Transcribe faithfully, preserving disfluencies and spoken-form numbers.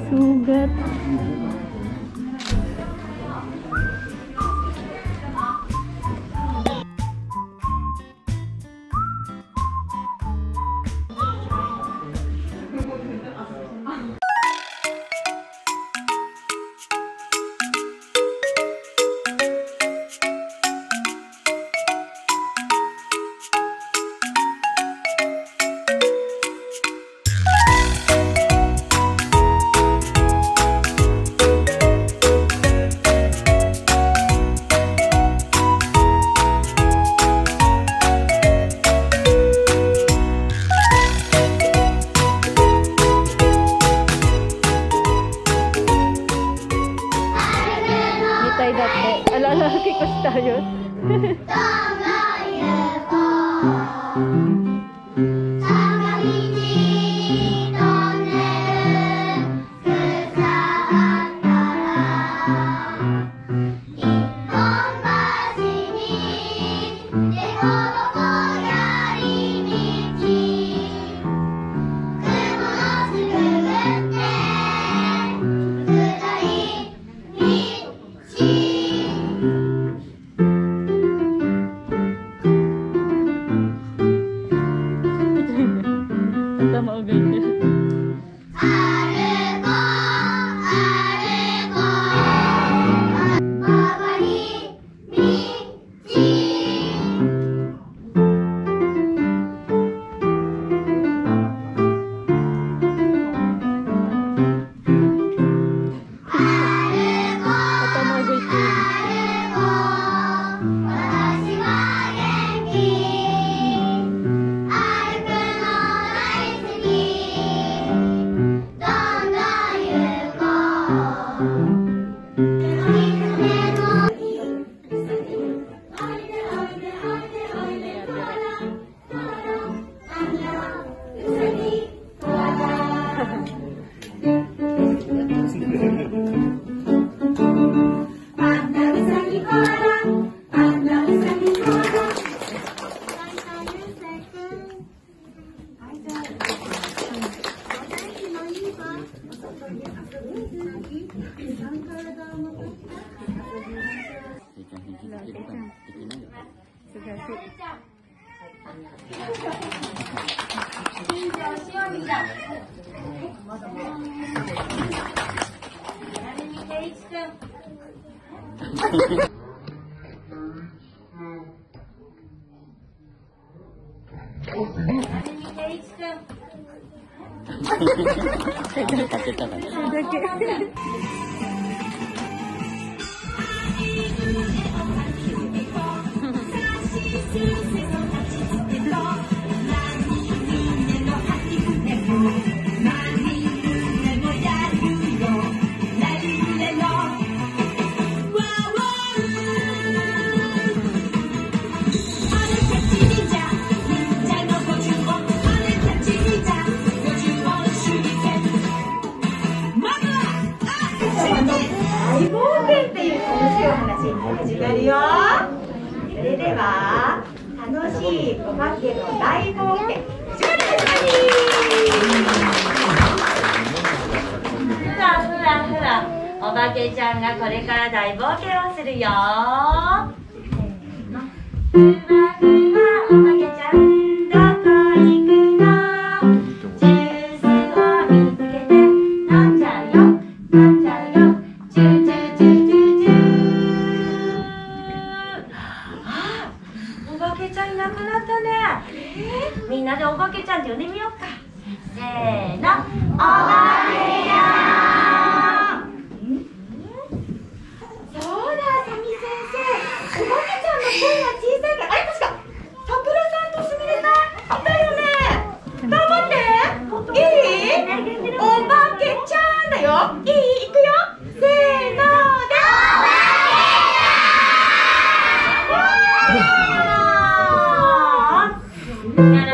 sugat. Lalaki ko tayo. 始めるよ。それでは楽しいお化けの大冒険始まり始まり。ふわふわふわお化けちゃんがこれから大冒険をするよ。せーの。ふわふわお化けちゃんどこ行くの？ジュースを見つけて飲んじゃうよ飲んじゃうよ。ジュジュジュジュジュ。お化けちゃんいなくなったね。みんなでお化けちゃんって呼んでみようか。せーの、お化けちゃん。そうだ、サミ先生。お化けちゃんの声は小さいから、あれ確かさくらさんとすみれさんいたよね。頑張って。いい？お化けちゃんだよ。いい？いくよ。せーので。やら